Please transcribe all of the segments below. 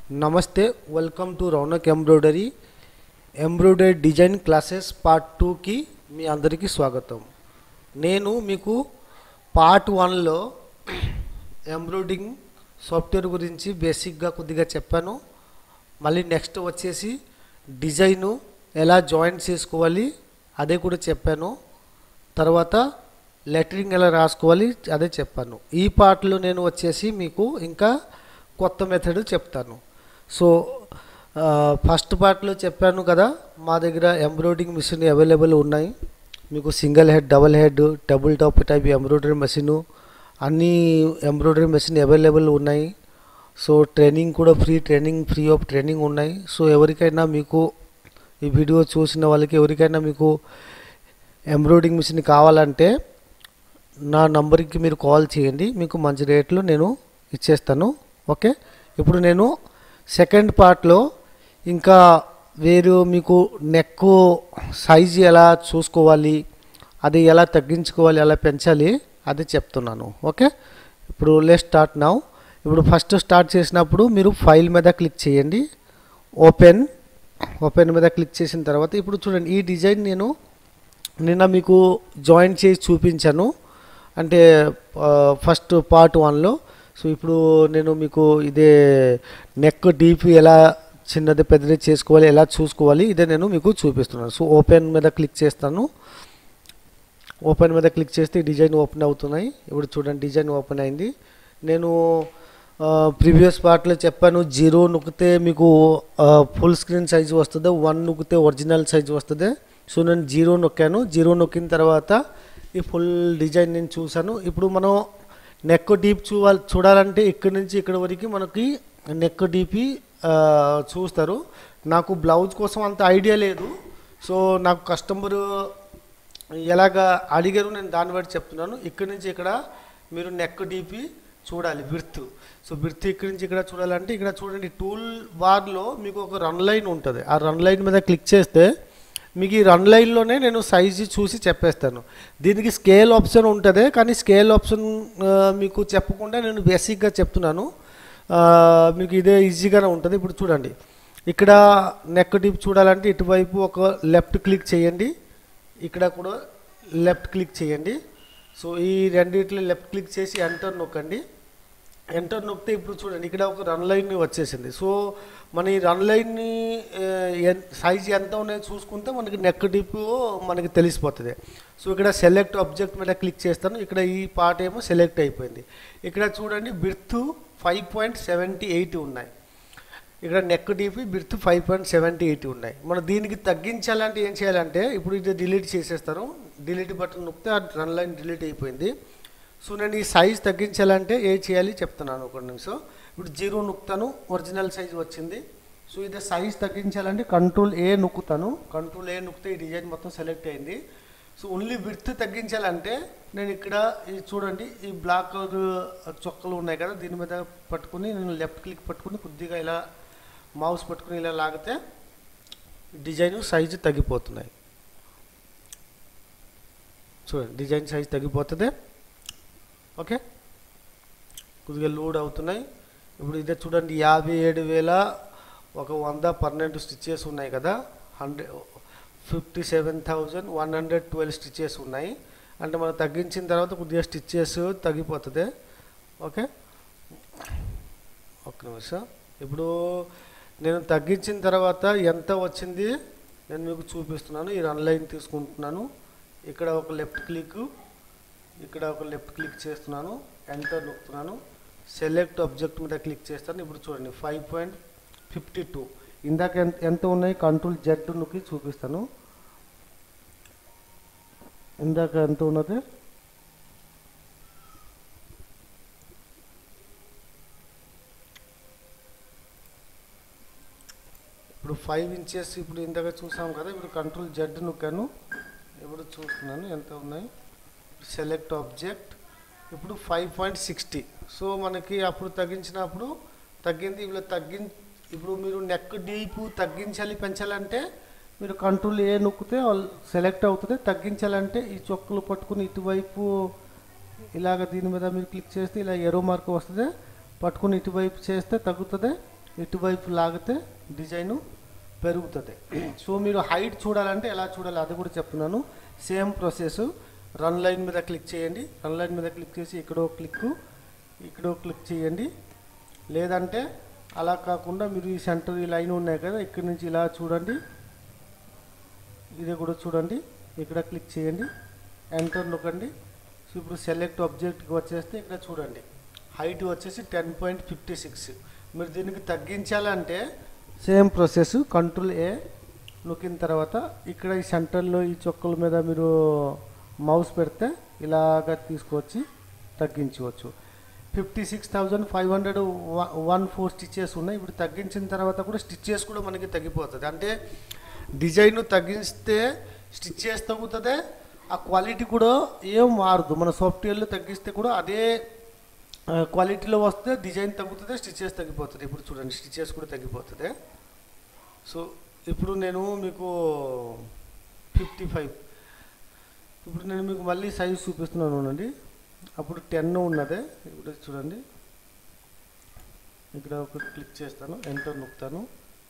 నమస్తే welcome to Raunak embroidery design classes part 2కి మీ అందరికీ స్వాగతం. నేను మీకు పార్ట్ 1లో ఎంబ్రాయిడరింగ్ సాఫ్ట్వేర్ గురించి బేసిక్గా కొద్దిగా చెప్పాను. మళ్ళీ నెక్స్ట్ వచ్చేసి డిజైను ఎలా జాయిన్ చేసుకోవాలి అదే కూడా చెప్పాను. తర్వాత లెటరింగ్ ఎలా రాసుకోవాలి అదే చెప్పాను. ఈ పార్ట్లో నేను వచ్చేసి మీకు ఇంకా కొత్త మెథడ్ చెప్తాను. సో ఫస్ట్ పార్ట్లో చెప్పాను కదా, మా దగ్గర ఎంబ్రాయిడరింగ్ మిషన్ అవైలబుల్ ఉన్నాయి. మీకు single head, double head, double top type embroidery machine, అన్ని ఎంబ్రాయిడరీ మెషిన్ అవైలబుల్ ఉన్నాయి. సో ట్రైనింగ్ కూడా ఫ్రీ ఆఫ్ ట్రైనింగ్ ఉన్నాయి. సో ఎవరికైనా మీకు ఈ వీడియో చూసిన వాళ్ళకి ఎవరికైనా మీకు ఎంబ్రాయిడరింగ్ మిషన్ కావాలంటే నా నంబర్కి మీరు కాల్ చేయండి, మీకు మంచి రేట్లో నేను ఇచ్చేస్తాను. ఓకే, ఇప్పుడు నేను సెకండ్ పార్ట్లో ఇంకా మీకు నెక్ సైజు ఎలా చూసుకోవాలి, అది ఎలా తగ్గించుకోవాలి, ఎలా పెంచాలి అది చెప్తున్నాను. ఓకే, ఇప్పుడు లెట్స్ స్టార్ట్ నౌ. ఇప్పుడు ఫస్ట్ స్టార్ట్ చేసినప్పుడు మీరు ఫైల్ మీద క్లిక్ చేయండి. ఓపెన్ మీద క్లిక్ చేసిన తర్వాత ఇప్పుడు చూడండి, ఈ డిజైన్ నేను నిన్న మీకు జాయిన్ చేసి చూపించాను, అంటే ఫస్ట్ పార్ట్ 1లో. సో ఇప్పుడు నేను మీకు ఇదే నెక్ డీప్ ఎలా చిన్నది పెద్దది చేసుకోవాలి, ఎలా చూసుకోవాలి ఇదే నేను మీకు చూపిస్తున్నాను. సో ఓపెన్ మీద క్లిక్ చేస్తాను. ఓపెన్ మీద క్లిక్ చేస్తే డిజైన్ ఓపెన్ అవుతున్నాయి. ఇప్పుడు చూడండి, డిజైన్ ఓపెన్ అయింది. నేను ప్రీవియస్ పార్ట్లో చెప్పాను, 0 నొక్కితే మీకు ఫుల్ స్క్రీన్ సైజు వస్తుంది, 1 నొక్కితే ఒరిజినల్ సైజు వస్తుంది. సో నేను 0 నొక్కాను. 0 నొక్కిన తర్వాత ఈ ఫుల్ డిజైన్ నేను చూశాను. ఇప్పుడు మనం నెక్ డీప్ చూడాలంటే ఇక్కడి నుంచి ఇక్కడ వరకు మనకి నెక్ డీపీ చూస్తారు. నాకు బ్లౌజ్ కోసం అంత ఐడియా లేదు. సో నాకు కస్టమర్ ఎలాగా అడిగారు, నేను దాన్ని బట్టి చెప్తున్నాను. ఇక్కడి నుంచి ఇక్కడ మీరు నెక్ డీపీ చూడాలి, బిర్త్. సో బిర్త్ ఇక్కడి నుంచి ఇక్కడ చూడాలంటే ఇక్కడ చూడండి, టూల్ బార్లో మీకు ఒక రన్ లైన్ ఉంటుంది. ఆ రన్ లైన్ మీద క్లిక్ చేస్తే మీకు ఈ రన్ లైన్లోనే నేను సైజు చూసి చెప్పేస్తాను. దీనికి స్కేల్ ఆప్షన్ ఉంటుంది, కానీ స్కేల్ ఆప్షన్ మీకు చెప్పకుండా నేను బేసిక్గా చెప్తున్నాను, మీకు ఇదే ఈజీగానే ఉంటుంది. ఇప్పుడు చూడండి, ఇక్కడ నెక్ డీప్ చూడాలంటే ఇటువైపు ఒక లెఫ్ట్ క్లిక్ చేయండి, ఇక్కడ కూడా లెఫ్ట్ క్లిక్ చేయండి. సో ఈ రెండిట్లో లెఫ్ట్ క్లిక్ చేసి ఎంటర్ నొక్కండి. ఎంటర్ నొక్కితే ఇప్పుడు చూడండి, ఇక్కడ ఒక రన్ లైన్ వచ్చేసింది. సో మన ఈ రన్ లైన్ని సైజ్ ఎంత ఉన్నాయో చూసుకుంటే మనకి నెక్ డీప్ మనకి తెలిసిపోతుంది. సో ఇక్కడ సెలెక్ట్ ఆబ్జెక్ట్ మీద క్లిక్ చేస్తాను. ఇక్కడ ఈ పార్ట్ ఏమో సెలెక్ట్ అయిపోయింది. ఇక్కడ చూడండి, బిర్త్ 5.78 ఉన్నాయి. ఇక్కడ నెక్ డీపీ బిర్త్ 5.78 ఉన్నాయి. మనం దీనికి తగ్గించాలంటే ఏం చేయాలంటే, ఇప్పుడు ఇది డిలీట్ చేసేస్తాను. డిలీట్ బటన్ నొక్కితే ఆ రన్ లైన్ డిలీట్ అయిపోయింది. సో నేను ఈ సైజ్ తగ్గించాలంటే ఏం చేయాలి చెప్తున్నాను, ఒక నిమిషం. ఇప్పుడు 0 నొక్కుతాను, ఒరిజినల్ సైజ్ వచ్చింది. సో ఇది సైజ్ తగ్గించాలంటే కంట్రోల్ ఏ నొక్కుతాను. కంట్రోల్ ఏ నొక్కితే ఈ డిజైన్ మొత్తం సెలెక్ట్ అయింది. సో ఓన్లీ విడ్త్ తగ్గించాలంటే నేను ఇక్కడ ఇది చూడండి, ఈ బ్లాక్ చొక్కలు ఉన్నాయి కదా, దీని మీద పట్టుకుని నేను లెఫ్ట్ క్లిక్ పట్టుకుని కొద్దిగా ఇలా మౌస్ పట్టుకుని ఇలా లాగితే డిజైన్ సైజు తగ్గిపోతున్నాయి. చూడండి, డిజైన్ సైజ్ తగ్గిపోతుంది. ఓకే, కొద్దిగా లోడ్ అవుతున్నాయి. ఇప్పుడు ఇదే చూడండి, 57,112 స్టిచ్చెస్ ఉన్నాయి కదా, 57,112 స్టిచ్చెస్ ఉన్నాయి. అంటే మనం తగ్గించిన తర్వాత కొద్దిగా స్టిచ్చెస్ తగ్గిపోతుంది. ఓకే, ఒక్క నిమిషం. ఇప్పుడు నేను తగ్గించిన తర్వాత ఎంత వచ్చింది నేను మీకు చూపిస్తున్నాను. ఈ రన్ లైన్ తీసుకుంటున్నాను, ఇక్కడ ఒక లెఫ్ట్ క్లిక్, ఇక్కడ ఒక లెఫ్ట్ క్లిక్ చేస్తున్నాను, ఎంటర్ నొక్కుతున్నాను, సెలెక్ట్ ఆబ్జెక్ట్ మీద క్లిక్ చేస్తాను. ఇప్పుడు చూడండి 5.52. ఇందాక ఎంత ఉన్నాయి, కంట్రోల్ జెడ్ నొక్కి చూపిస్తాను. ఇందాక ఎంత ఉన్నది, ఇప్పుడు 5 ఇంచెస్. ఇప్పుడు ఇందాక చూసాం కదా, ఇప్పుడు కంట్రోల్ జెడ్ నొక్కాను, ఇప్పుడు చూస్తున్నాను ఎంత ఉన్నాయి. సెలెక్ట్ ఆబ్జెక్ట్, ఇప్పుడు 5.60. సో మనకి అప్పుడు తగ్గించినప్పుడు తగ్గింది. ఇప్పుడు మీరు నెక్ డీప్ తగ్గించాలి పెంచాలంటే మీరు కంట్రోల్ ఏ నొక్కితే సెలెక్ట్ అవుతుంది. తగ్గించాలంటే ఈ చొక్కలు పట్టుకుని ఇటువైపు ఇలాగ దీని మీద మీరు క్లిక్ చేస్తే ఇలా ఎరో మార్క్ వస్తుంది, పట్టుకుని ఇటువైపు చేస్తే తగ్గుతుంది. ఇటువైపు లాగితే డిజైను పెరుగుతుంది. సో మీరు హైట్ చూడాలంటే ఎలా చూడాలి అది కూడా చెప్తున్నాను. Same process. రన్ లైన్ మీద క్లిక్ చేయండి. రన్ లైన్ మీద క్లిక్ చేసి ఇక్కడో క్లిక్ చేయండి. లేదంటే అలా కాకుండా మీరు ఈ సెంటర్ ఈ లైన్ ఉన్నాయి కదా, ఇక్కడి నుంచి ఇలా చూడండి, ఇది కూడా చూడండి, ఇక్కడ క్లిక్ చేయండి, ఎంటర్ నొక్కండి. సో ఇప్పుడు సెలెక్ట్ ఆబ్జెక్ట్కి వచ్చేస్తే ఇక్కడ చూడండి హైట్ వచ్చేసి 10.56. మీరు దీనికి తగ్గించాలంటే సేమ్ ప్రాసెస్. కంట్రోల్ ఏ నొక్కిన తర్వాత ఇక్కడ ఈ సెంటర్లో ఈ చొక్కల మీద మీరు మౌస్ పెడితే ఇలాగా తీసుకొచ్చి తగ్గించవచ్చు. 56,514 స్టిచ్చెస్ ఉన్నాయి. ఇప్పుడు తగ్గించిన తర్వాత కూడా స్టిచ్చెస్ కూడా మనకి తగ్గిపోతుంది. అంటే డిజైన్ తగ్గిస్తే స్టిచ్చెస్ తగ్గుతుంది, ఆ క్వాలిటీ కూడా ఏం మారదు. మన సాఫ్ట్వేర్లో తగ్గిస్తే కూడా అదే క్వాలిటీలో వస్తే డిజైన్ తగ్గుతుంది, స్టిచ్చెస్ తగ్గిపోతుంది. ఇప్పుడు చూడండి స్టిచ్చెస్ కూడా తగ్గిపోతుంది. సో ఇప్పుడు నేను మీకు 55, ఇప్పుడు నేను మీకు మళ్ళీ సైజ్ చూపిస్తున్నాను అండి. అప్పుడు 10 ఉన్నదే, ఇప్పుడు చూడండి ఇక్కడ ఒక క్లిక్ చేస్తాను, ఎంటర్ నొక్కుతాను,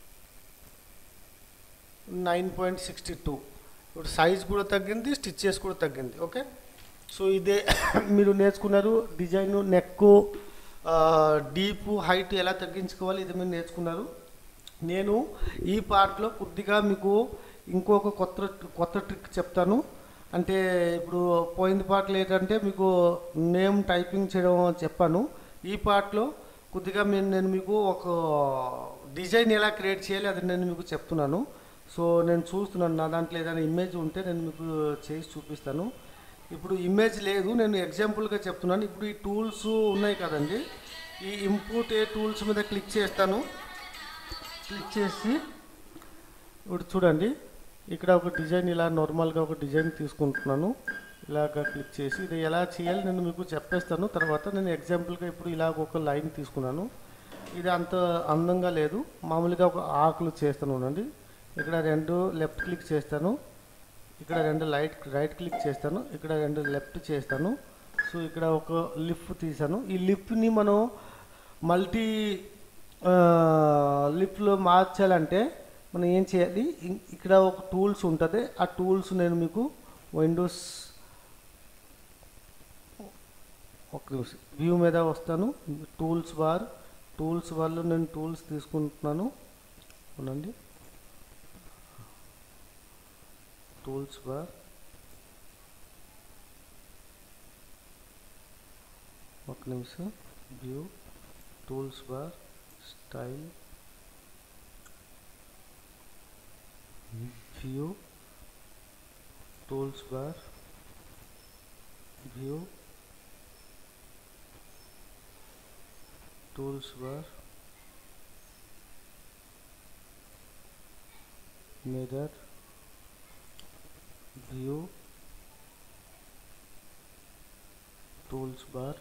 9.62. ఇప్పుడు సైజ్ కూడా తగ్గింది, స్టిచ్చెస్ కూడా తగ్గింది. ఓకే, సో ఇదే మీరు నేర్చుకున్నారు. డిజైన్, నెక్, డీప్, హైట్ ఎలా తగ్గించుకోవాలి ఇది మీరు నేర్చుకున్నారు. నేను ఈ పార్ట్లో కొద్దిగా మీకు ఇంకొక కొత్త ట్రిక్ చెప్తాను. అంటే ఇప్పుడు పోయిన పార్ట్లో ఏంటంటే మీకు నేమ్ టైపింగ్ చేయడం చెప్పాను. ఈ పార్ట్లో కొద్దిగా నేను మీకు ఒక డిజైన్ ఎలా క్రియేట్ చేయాలి అది నేను మీకు చెప్తున్నాను. సో నేను చూస్తున్నాను, నా దాంట్లో ఏదైనా ఇమేజ్ ఉంటే నేను మీకు చేసి చూపిస్తాను. ఇప్పుడు ఇమేజ్ లేదు, నేను ఎగ్జాంపుల్గా చెప్తున్నాను. ఇప్పుడు ఈ టూల్స్ ఉన్నాయి కదండి, ఈ ఇంపోర్ట్ ఏ టూల్స్ మీద క్లిక్ చేస్తాను. క్లిక్ చేసి ఇప్పుడు చూడండి ఇక్కడ ఒక డిజైన్ ఇలా నార్మల్గా ఒక డిజైన్ తీసుకుంటున్నాను. ఇలాగ క్లిక్ చేసి ఇది ఎలా చేయాలి నేను మీకు చెప్పేస్తాను తర్వాత. నేను ఎగ్జాంపుల్గా ఇప్పుడు ఇలాగ ఒక లైన్ తీసుకున్నాను. ఇది అంత అందంగా లేదు, మామూలుగా ఒక ఆకులు చేస్తాను అండి. ఇక్కడ 2 లెఫ్ట్ క్లిక్ చేస్తాను, ఇక్కడ 2 రైట్ క్లిక్ చేస్తాను, ఇక్కడ 2 లెఫ్ట్ చేస్తాను. సో ఇక్కడ ఒక లిఫ్ తీసాను. ఈ లిఫ్ని మనం మల్టీ లిఫ్లో మార్చాలంటే మనం ఏం చేయాలి, ఇక్కడ ఒక టూల్స్ ఉంటుంది. ఆ టూల్స్ నేను మీకు విండోస్ వ్యూ మీద వస్తాను. టూల్స్ బార్లో నేను టూల్స్ తీసుకుంటున్నాను. అవునండి, టూల్స్ బార్, ఒక నిమిషం, view, tools bar, style, view, tools bar, view, tools bar, mirror, view, tools bar,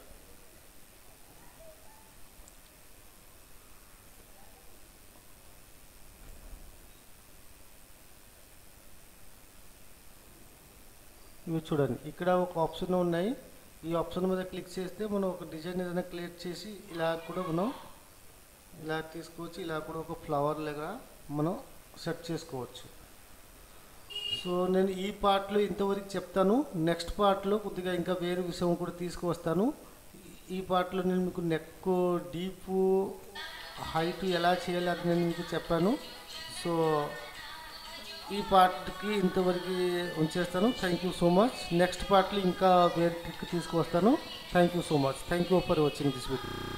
ఇవి చూడండి ఇక్కడ ఒక ఆప్షన్ ఉన్నాయి. ఈ ఆప్షన్ మీద క్లిక్ చేస్తే మనం ఒక డిజైన్ ఏదైనా క్రియేట్ చేసి ఇలా కూడా మనం ఇలా తీసుకోవచ్చు. ఇలా కూడా ఒక ఫ్లవర్ లాగా మనం సెట్ చేసుకోవచ్చు. సో నేను ఈ పార్ట్లో ఇంతవరకు చెప్తాను. నెక్స్ట్ పార్ట్లో కొద్దిగా ఇంకా వేరే విషయం కూడా తీసుకువస్తాను. ఈ పార్ట్లో నేను మీకు నెక్, డీప్, హైట్ ఎలా చేయాలి అది నేను మీకు చెప్పాను. సో ఈ పార్ట్కి ఇంతవరకు ఉంచేస్తాను. Thank you so much. Next పార్ట్లో ఇంకా వేరే ట్రిక్ తీసుకువస్తాను. Thank you so much. Thank you for watching this video.